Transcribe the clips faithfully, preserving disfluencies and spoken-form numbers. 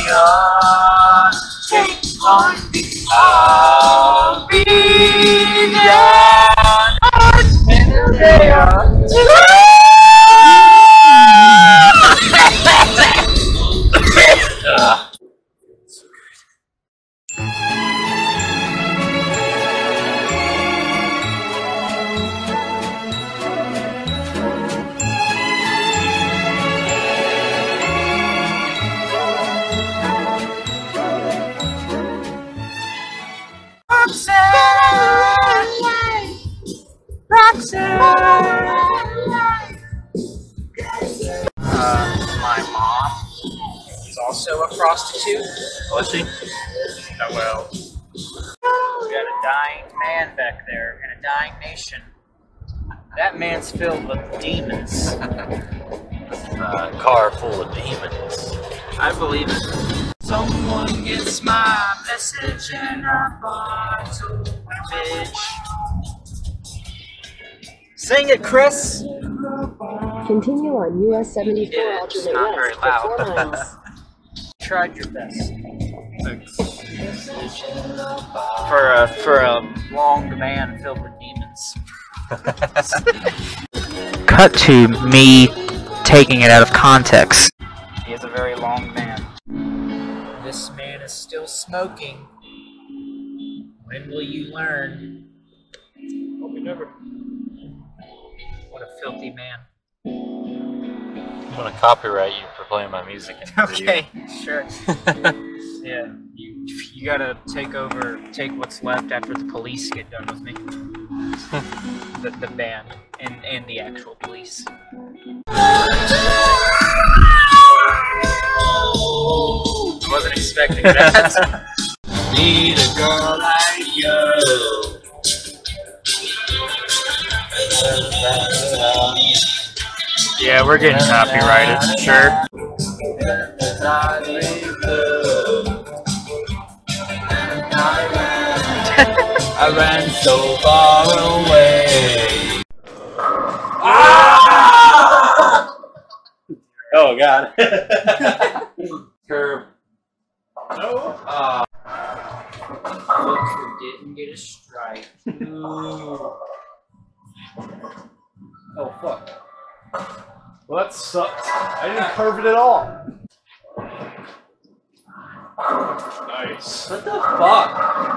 on, take on me. I'll be down in the day of Uh, my mom is also a prostitute. Was she? Oh well. We got a dying man back there and a dying nation. That man's filled with demons. A car full of demons. I believe it. Someone gets my message in a bottle, bitch. Sing it, Chris. Continue on U S seventy-four Yeah, it's alternate not very west for four loud. miles. Tried your best. Thanks. For a for a long man filled with demons. Cut to me taking it out of context. He is a very long man. This man is still smoking. When will you learn? Probably never. What a filthy man. I'm gonna copyright you for playing my music in the Okay, sure. Yeah, you you gotta take over, take what's left after the police get done with me. the the band and and the actual police. I wasn't expecting that. Need a girl like you. Yeah, we're getting copyrighted, sure. I ran so far away. Ah! Oh god. Curve. No. Uh, look who didn't get a strike. Oh fuck. Well, that sucks. I didn't curve it at all. Nice. What the fuck?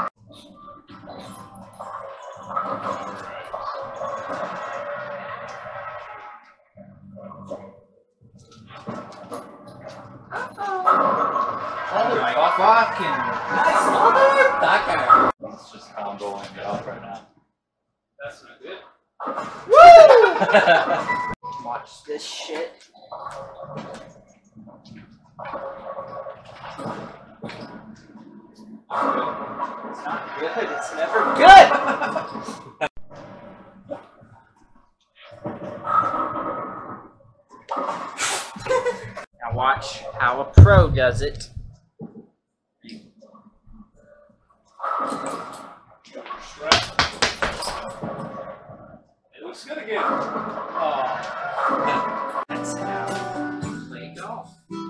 Oh my fucking nice motherfucker! It's just comboing it off right now. That's not good. Woo! Watch this shit. It's not good. It's never good. Now watch how a pro does it. It looks good again. Oh. That's how you play golf.